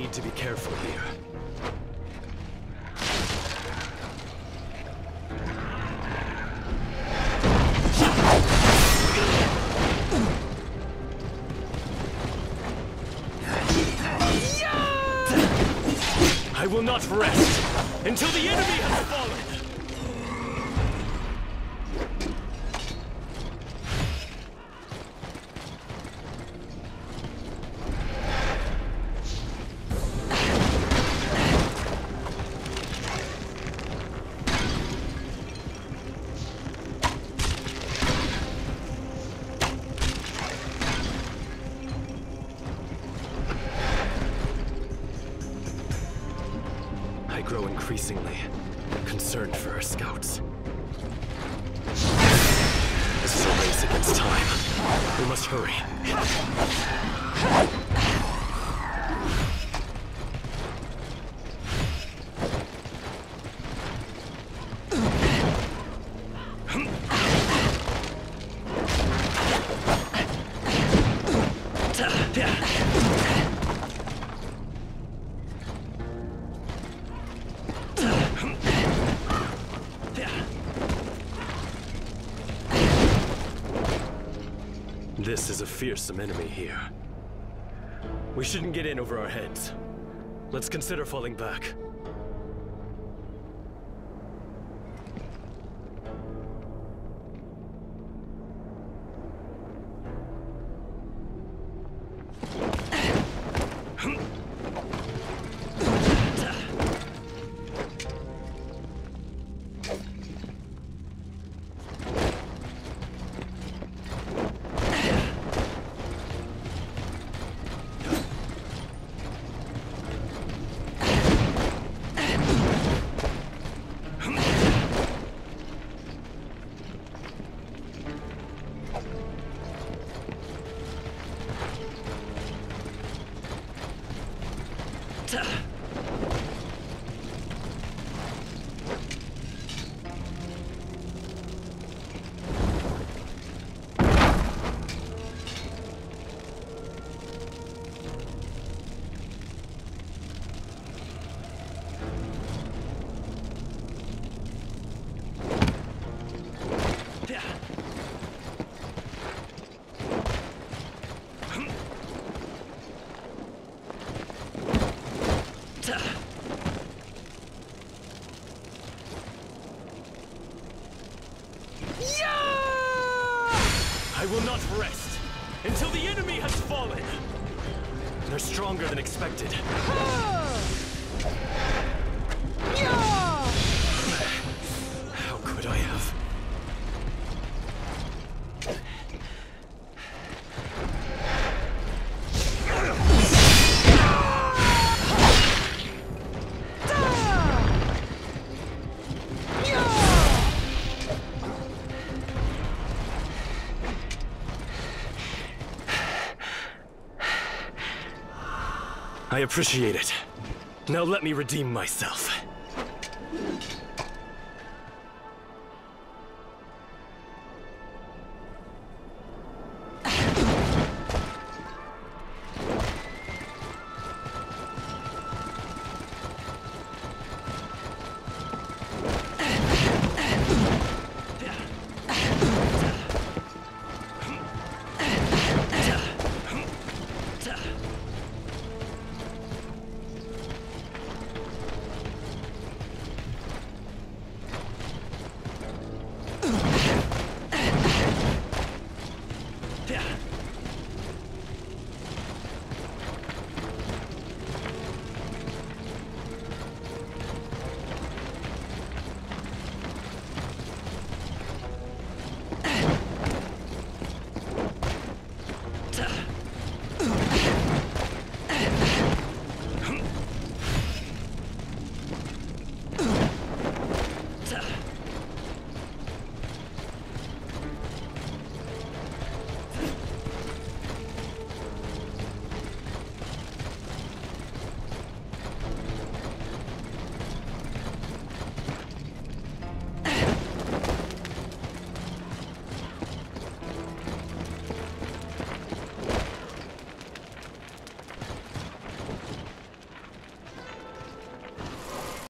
need to be careful here. I will not rest until the enemy has fallen! I grow increasingly concerned for our scouts. This is a race against time. We must hurry. This is a fearsome enemy here. We shouldn't get in over our heads. Let's consider falling back. I will not rest until the enemy has fallen. They're stronger than expected. How could I have? I appreciate it. Now let me redeem myself.